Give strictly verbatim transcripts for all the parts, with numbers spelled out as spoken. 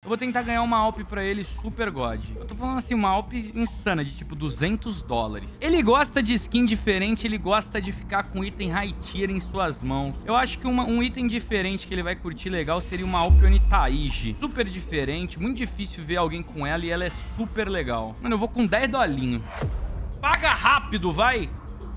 Eu vou tentar ganhar uma Alp pra ele super god. Eu tô falando assim, uma Alp insana, de tipo duzentos dólares. Ele gosta de skin diferente, ele gosta de ficar com item high tier em suas mãos. Eu acho que uma, um item diferente que ele vai curtir legal seria uma Alp Onitaiji. Super diferente, muito difícil ver alguém com ela e ela é super legal. Mano, eu vou com dez dolinhos. Paga rápido, vai!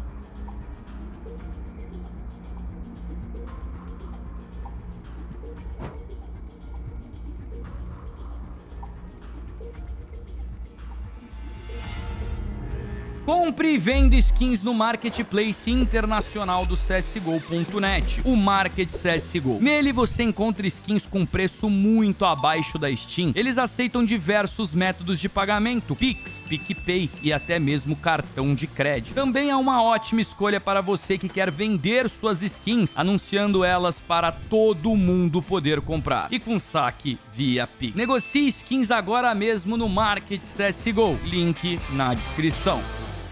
Compre e venda skins no Marketplace Internacional do C S G O ponto net, o Market C S G O. Nele você encontra skins com preço muito abaixo da Steam. Eles aceitam diversos métodos de pagamento, Pix, PicPay e até mesmo cartão de crédito. Também é uma ótima escolha para você que quer vender suas skins, anunciando elas para todo mundo poder comprar. E com saque via Pix. Negocie skins agora mesmo no Market C S G O. Link na descrição.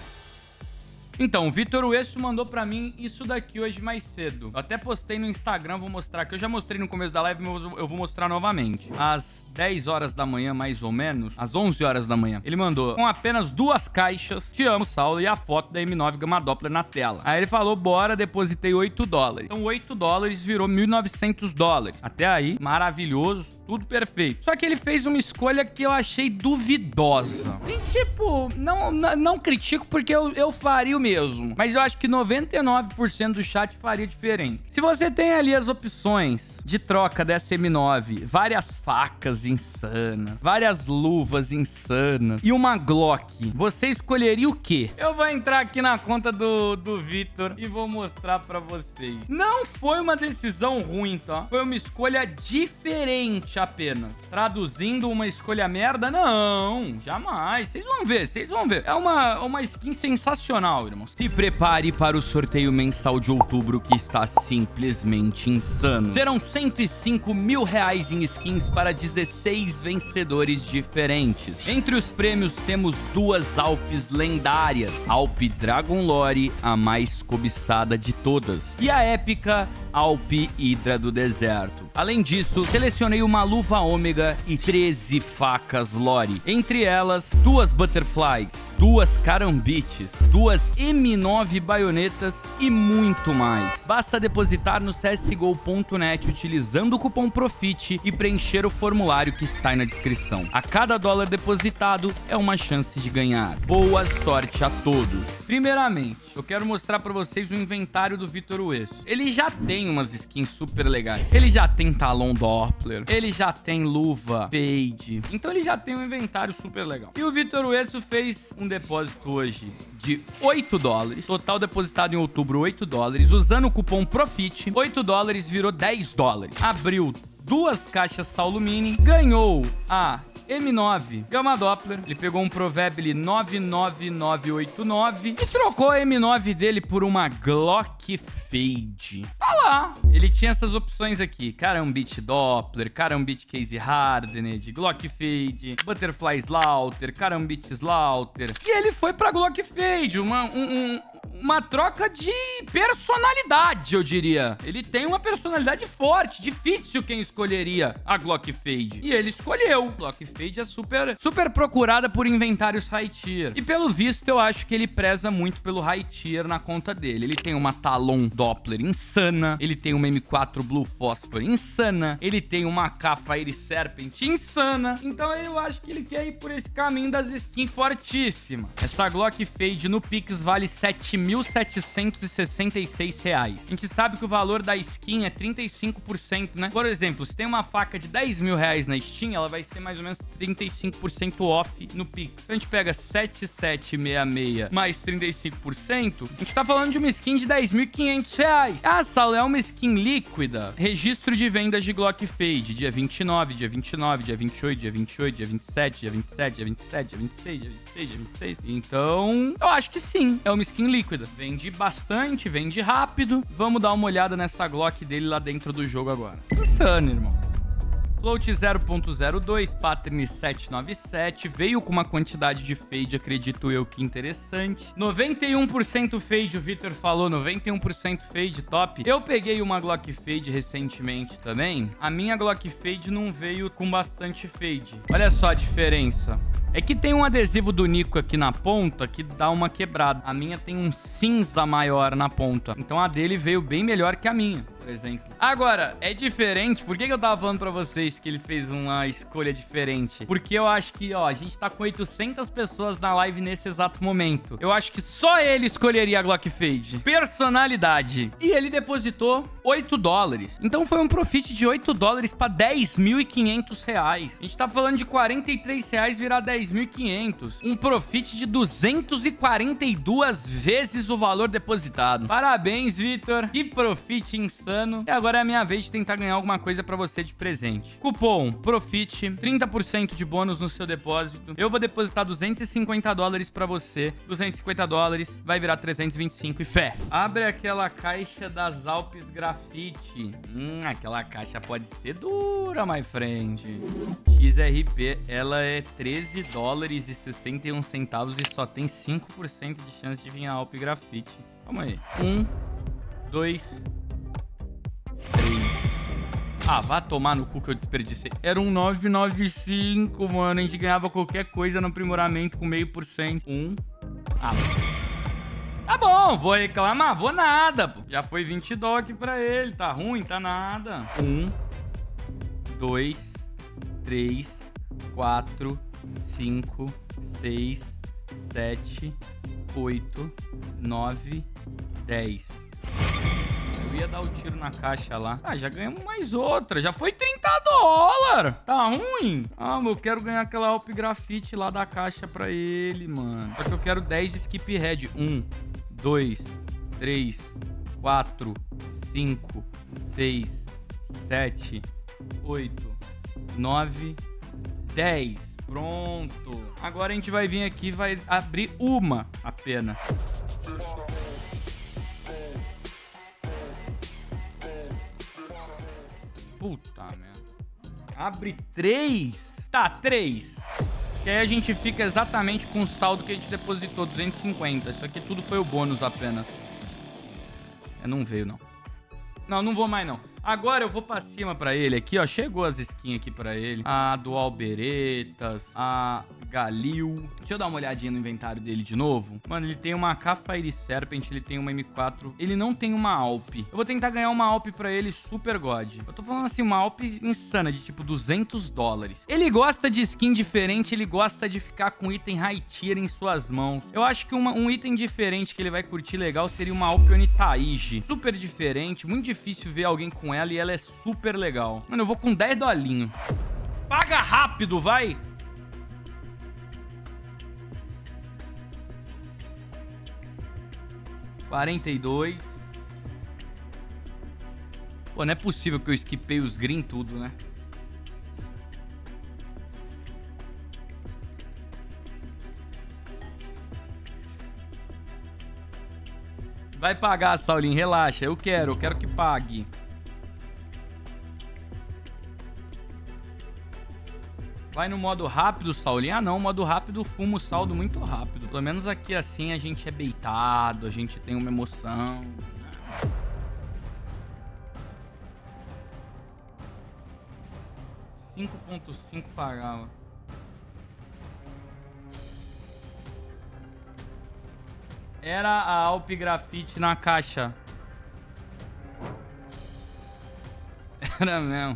Então, o Vitor Uesso mandou pra mim isso daqui hoje mais cedo. Eu até postei no Instagram, vou mostrar aqui. Eu já mostrei no começo da live, mas eu vou mostrar novamente. Às dez horas da manhã, mais ou menos, às onze horas da manhã, ele mandou com apenas duas caixas, te amo, Saulo, e a foto da M nove Gamma Doppler na tela. Aí ele falou, bora, depositei oito dólares. Então, oito dólares virou mil e novecentos dólares. Até aí, maravilhoso. Tudo perfeito. Só que ele fez uma escolha que eu achei duvidosa. Tem tipo, não, não, não critico porque eu, eu faria o mesmo. Mas eu acho que noventa e nove por cento do chat faria diferente. Se você tem ali as opções de troca dessa M nove, várias facas insanas, várias luvas insanas e uma Glock, você escolheria o quê? Eu vou entrar aqui na conta do, do Vitor e vou mostrar pra vocês. Não foi uma decisão ruim, tá? Foi uma escolha diferente apenas. Traduzindo uma escolha merda? Não, jamais. Vocês vão ver, vocês vão ver. É uma, uma skin sensacional, irmãos. Se prepare para o sorteio mensal de outubro que está simplesmente insano. Serão cento e cinco mil reais em skins para dezesseis vencedores diferentes. Entre os prêmios temos duas Alpes lendárias. Alp Dragon Lore, a mais cobiçada de todas. E a épica Alp Hidra do Deserto. Além disso, selecionei uma luva ômega e treze facas Lore. Entre elas, duas Butterflies, duas Carambites, duas M nove baionetas e muito mais. Basta depositar no C S G O ponto net utilizando o cupom PROFIT e preencher o formulário que está aí na descrição. A cada dólar depositado é uma chance de ganhar. Boa sorte a todos. Primeiramente, eu quero mostrar para vocês o inventário do Vitor Uesso. Ele já tem umas skins super legais. Ele já tem talão Doppler. Ele já tem luva Fade. Então ele já tem um inventário super legal. E o Vitor Uesso fez um depósito hoje de oito dólares. Total depositado em outubro, oito dólares. Usando o cupom PROFIT, oito dólares virou dez dólares. Abriu duas caixas Saulo Mini. Ganhou a M nove Gamma Doppler. Ele pegou um Provably nove nove nove oito nove e trocou a M nove dele por uma Glock Fade. Tá lá. Ele tinha essas opções aqui. Carambit Doppler, Carambit Case Hardened, Glock Fade, Butterfly Slaughter, Carambit Slaughter. E ele foi pra Glock Fade. Uma, um, um, uma troca de personalidade, eu diria. Ele tem uma personalidade forte. Difícil quem escolheria a Glock Fade. E ele escolheu. Glock Fade é super, super procurada por inventários high tier. E pelo visto, eu acho que ele preza muito pelo high tier na conta dele. Ele tem uma Talon Doppler insana. Ele tem uma M quatro Blue Phosphor insana. Ele tem uma K Fire Serpent insana. Então eu acho que ele quer ir por esse caminho das skins fortíssimas. Essa Glock Fade no Pix vale sete mil setecentos e sessenta e seis reais. A gente sabe que o valor da skin é trinta e cinco por cento, né? Por exemplo, se tem uma faca de dez mil reais na Steam, ela vai ser mais ou menos trinta e cinco por cento off no Pix. Então a gente pega sete mil setecentos e sessenta e seis mais trinta e cinco por cento, a gente tá falando de uma skin de dez mil e quinhentos reais. Ah, Saulo, é uma skin líquida. Registro de vendas de Glock Fade, dia vinte e nove, dia vinte e nove, dia vinte e oito, dia vinte e oito, dia vinte e sete, dia vinte e sete, dia vinte e sete, dia vinte e seis, dia vinte e seis, dia vinte e seis. Então, eu acho que sim, é uma skin líquida. Vende bastante, vende rápido. Vamos dar uma olhada nessa Glock dele lá dentro do jogo agora. Insano, irmão. Float zero ponto zero dois, Pattern setecentos e noventa e sete, veio com uma quantidade de fade, acredito eu, que interessante. noventa e um por cento fade, o Vitor falou, noventa e um por cento fade, top. Eu peguei uma Glock Fade recentemente também. A minha Glock Fade não veio com bastante fade. Olha só a diferença. É que tem um adesivo do Nico aqui na ponta que dá uma quebrada. A minha tem um cinza maior na ponta. Então a dele veio bem melhor que a minha, por exemplo. Agora, é diferente. Por que que eu tava falando pra vocês que ele fez uma escolha diferente? Porque eu acho que, ó, a gente tá com oitocentas pessoas na live nesse exato momento. Eu acho que só ele escolheria a Glock Fade. Personalidade. E ele depositou oito dólares. Então foi um profit de oito dólares pra dez mil e quinhentos reais. A gente tá falando de quarenta e três reais virar dez mil e quinhentos. Um profit de duzentos e quarenta e duas vezes o valor depositado. Parabéns, Vitor. Que profit insano. E agora é a minha vez de tentar ganhar alguma coisa pra você de presente. Cupom PROFIT, trinta por cento de bônus no seu depósito. Eu vou depositar duzentos e cinquenta dólares pra você. duzentos e cinquenta dólares vai virar trezentos e vinte e cinco e fé. Abre aquela caixa das Alpes Grafite. Hum, aquela caixa pode ser dura, my friend. X R P, ela é treze dólares e sessenta e um centavos e só tem cinco por cento de chance de vir a Alpe Grafite. Calma aí. Um, dois, três. Ah, vá tomar no cu que eu desperdicei. Era um nove nove cinco, mano. A gente ganhava qualquer coisa no aprimoramento com meio por cento. Um. Ah, tá bom, vou reclamar? Vou nada, pô. Já foi vinte dólares pra ele. Tá ruim? Tá nada. Um, dois, três, quatro, cinco, seis, sete, oito, nove, dez. Eu ia dar o tiro na caixa lá. Ah, já ganhamos mais outra. Já foi trinta dólares. Tá ruim? Ah, eu quero ganhar aquela Alpe Grafite lá da caixa pra ele, mano. Só que eu quero dez skip head. Um, dois, três, quatro, cinco, seis, sete, oito, nove, dez. Pronto. Agora a gente vai vir aqui e vai abrir uma apenas. Puta merda. Abre três? Tá, três. Que aí a gente fica exatamente com o saldo que a gente depositou, duzentos e cinquenta. Isso aqui tudo foi o bônus apenas. É, não veio, não. Não, não vou mais, não. Agora eu vou pra cima pra ele aqui, ó. Chegou as skins aqui pra ele. A Dual Beretas, a Galil. Deixa eu dar uma olhadinha no inventário dele de novo. Mano, ele tem uma K Fire Serpent, ele tem uma M quatro. Ele não tem uma Alpe. Eu vou tentar ganhar uma Alpe pra ele super God. Eu tô falando assim, uma Alpe insana, de tipo duzentos dólares. Ele gosta de skin diferente, ele gosta de ficar com item high tier em suas mãos. Eu acho que uma, um item diferente que ele vai curtir legal seria uma Alpe Onitaiji. Super diferente, muito difícil ver alguém com ela e ela é super legal. Mano, eu vou com dez dolinhos. Paga rápido, vai! quarenta e dois. Pô, não é possível que eu skipei os green tudo, né? Vai pagar, Saulinho, relaxa. Eu quero, eu quero que pague. Vai no modo rápido, Saulinho. Ah, não, modo rápido fuma o saldo muito rápido. Pelo menos aqui assim a gente é beitado, a gente tem uma emoção. cinco ponto cinco pagava. Era a Alpe Grafite na caixa. Era mesmo.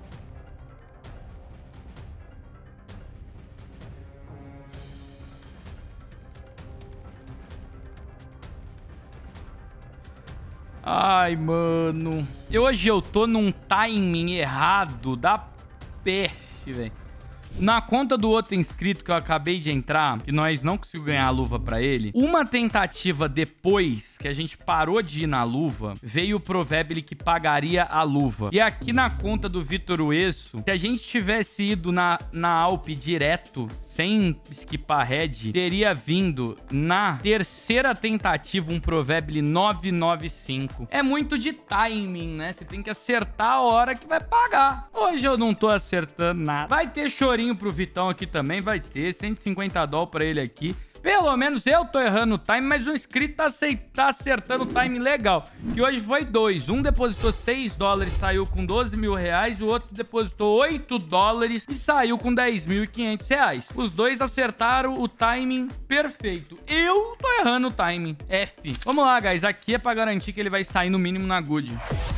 Ai, mano. E hoje eu tô num timing errado da peste, velho. Na conta do outro inscrito que eu acabei de entrar, que nós não conseguimos ganhar a luva pra ele, uma tentativa depois que a gente parou de ir na luva, veio o Provébile que pagaria a luva. E aqui na conta do Vitor Uesso, se a gente tivesse ido na, na Alp direto, sem skipar head, teria vindo na terceira tentativa um Provébile nove nove cinco. É muito de timing, né? Você tem que acertar a hora que vai pagar. Hoje eu não tô acertando nada. Vai ter chorinho pro Vitão aqui também, vai ter cento e cinquenta dólares pra ele aqui. Pelo menos eu tô errando o time, mas o inscrito tá, tá acertando o time legal. Que hoje foi dois. Um depositou seis dólares, saiu com doze mil reais. O outro depositou oito dólares e saiu com dez mil e quinhentos reais. Os dois acertaram o timing perfeito. Eu tô errando o timing. F. Vamos lá, guys. Aqui é pra garantir que ele vai sair no mínimo na good.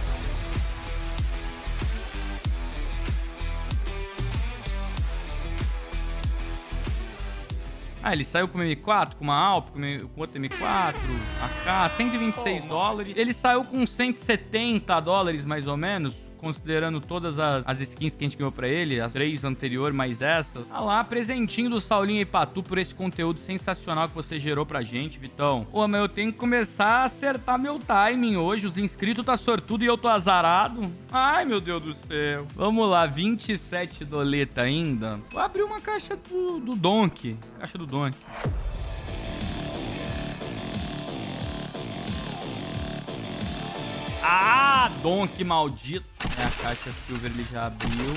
Ah, ele saiu com uma M quatro, com uma Alp, com outra M quatro, A K, cento e vinte e seis dólares. Ele saiu com cento e setenta dólares, mais ou menos, considerando todas as, as skins que a gente ganhou pra ele, as três anteriores, mais essas. Ah lá, presentinho do Saulinho e Patu por esse conteúdo sensacional que você gerou pra gente, Vitão. Pô, mas eu tenho que começar a acertar meu timing hoje. Os inscritos tá sortudo e eu tô azarado. Ai, meu Deus do céu. Vamos lá, vinte e sete doleta ainda. Vou abrir uma caixa do, do Donk. Caixa do Donk. Ah, Donk maldito. É, a caixa Silver ele já abriu.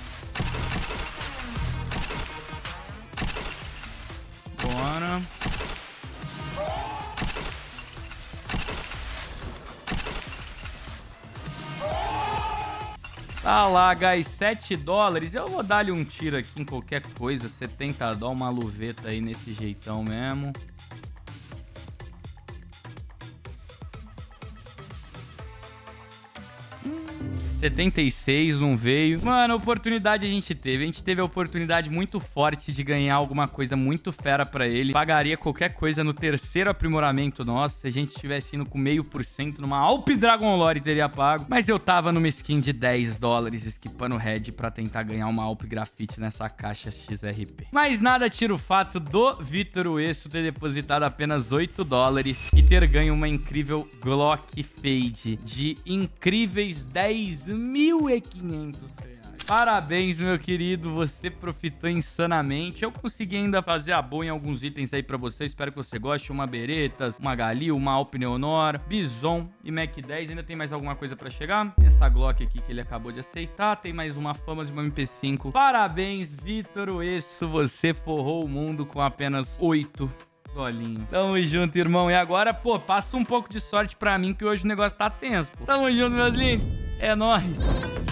Bora. Tá lá, guys, sete dólares. Eu vou dar-lhe um tiro aqui em qualquer coisa. setenta dólares, uma luveta aí nesse jeitão mesmo. setenta e seis, não veio. Mano, oportunidade a gente teve. A gente teve a oportunidade muito forte de ganhar alguma coisa muito fera pra ele. Pagaria qualquer coisa no terceiro aprimoramento nosso. Se a gente tivesse indo com meio por cento numa Alp Dragon Lore, teria pago. Mas eu tava numa skin de dez dólares, skipando head pra tentar ganhar uma Alp Grafite nessa caixa X R P. Mas nada tira o fato do Vitor Uesso ter depositado apenas oito dólares e ter ganho uma incrível Glock Fade de incríveis dez mil e quinhentos reais. Parabéns, meu querido, você profitou insanamente. Eu consegui ainda fazer a boa em alguns itens aí pra você. Espero que você goste. Uma Beretas, uma Galil, uma Alp Neonor, Bison e Mac dez. Ainda tem mais alguma coisa pra chegar? Essa Glock aqui que ele acabou de aceitar. Tem mais uma Famas e uma M P cinco. Parabéns, Vitor Uesso. Você forrou o mundo com apenas oito dolinho. Tamo junto, irmão. E agora, pô, passa um pouco de sorte pra mim, que hoje o negócio tá tenso, pô. Tamo junto, meus links. É nóis.